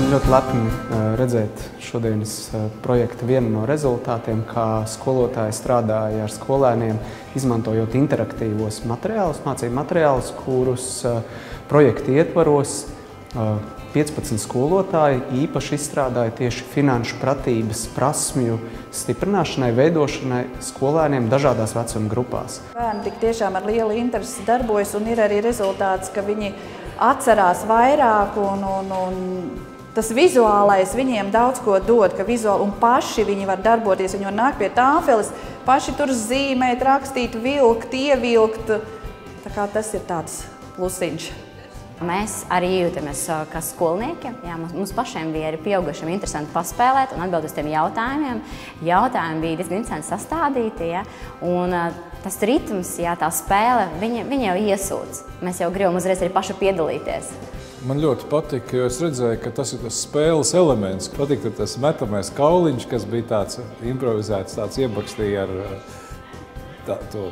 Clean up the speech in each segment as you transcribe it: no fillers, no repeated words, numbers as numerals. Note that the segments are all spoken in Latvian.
esam ļoti lepni redzēt šodienas projekta vienu no rezultātiem, kā skolotāji strādāja ar skolēniem, izmantojot interaktīvos materiālus, mācību materiālus, kurus projekta ietvaros 15 skolotāji īpaši izstrādāja tieši finanšu pratības prasmju stiprināšanai, veidošanai skolēniem dažādās vecuma grupās. Bērni tik tiešām ar lielu interesi darbojas, un ir arī rezultāts, ka viņi atcerās vairāk, un tas vizuālais viņiem daudz ko dod, ka vizuāli un paši viņi var darboties, viņi var nākt pie tāfeles, paši tur zīmēt, rakstīt, vilkt, ievilkt. Tā kā tas ir tāds plusiņš. Mēs arī jūtamies kā skolnieki. Jā, mums pašiem bija arī pieaugušiem interesanti paspēlēt un atbildēt uz tiem jautājumiem. Jautājumi bija diezgan interesanti sastādīti, ja? Un tas ritms, jā, tā spēle, viņa jau iesūdz. Mēs jau gribam uzreiz arī paši piedalīties. Man ļoti patika, jo es redzēju, ka tas ir tas spēles elements. Patīk tas metamais kauliņš, kas bija tāds improvizēts, tāds iebakstīja ar to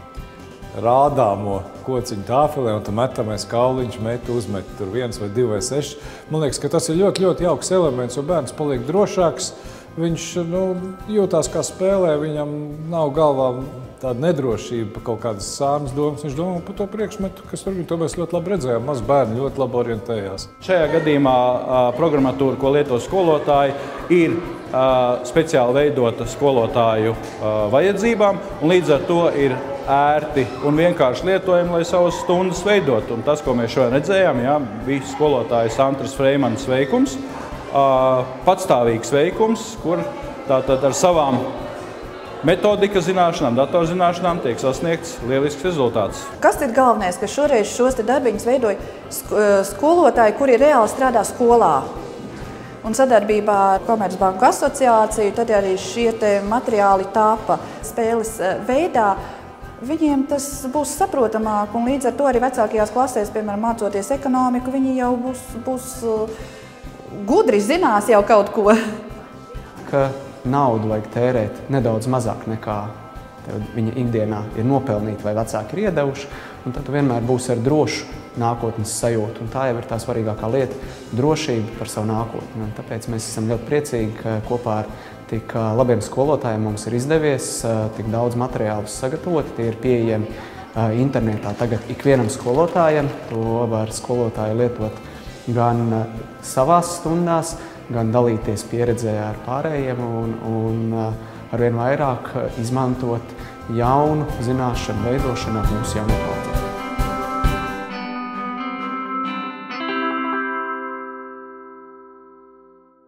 rādāmo kociņu tāfelē, un tu metamais kauliņš uzmet tur 1 vai 2 vai 6. Man liekas, ka tas ir ļoti, ļoti jauks elements, jo bērns paliek drošāks. Viņš jūtās kā spēlē, viņam nav galvā tāda nedrošība par kaut kādas sārnas domas. Viņš domā par to priekšmetu, kas tur bija. To mēs ļoti labi redzējām. Maz bērni ļoti labi orientējās. Šajā gadījumā programmatūra, ko lieto skolotāji, ir speciāli veidota skolotāju vajadzībām, un līdz ar to ir ērti un vienkārši lietojami, lai savas stundas veidot. Un tas, ko mēs šodien redzējām, bija skolotājas Antras Freimanas veikums, patstāvīgs veikums, kur tātad ar savām metodika zināšanām, datorzināšanām tiek sasniegts lielisks rezultāts. Kas ir galvenais, ka šoreiz šos darbiņus veidoja skolotāji, kuri reāli strādā skolā? Un sadarbībā ar Komercbanku asociāciju, tad arī šie materiāli tapa spēles veidā. Viņiem tas būs saprotamāk, un līdz ar to arī vecākajās klasēs, piemēram, mācoties ekonomiku, viņi jau būs gudri, zinās jau kaut ko. Ka naudu vajag tērēt nedaudz mazāk nekā viņa ikdienā ir nopelnīta vai vecāki ir iedevuši, un tad tu vienmēr būsi ar drošu nākotnes sajūtu. Un tā jau ir tā svarīgākā lieta – drošība par savu nākotni. Un tāpēc mēs esam ļoti priecīgi, ka kopā ar tik labiem skolotājiem mums ir izdevies tik daudz materiālus sagatavot. Tie ir pieejami internetā tagad ikvienam skolotājam. To var skolotāji lietot gan savās stundās, gan dalīties pieredzē ar pārējiem un arvien vairāk izmantot jaunu zināšanu veidošanā mūsu jaunajā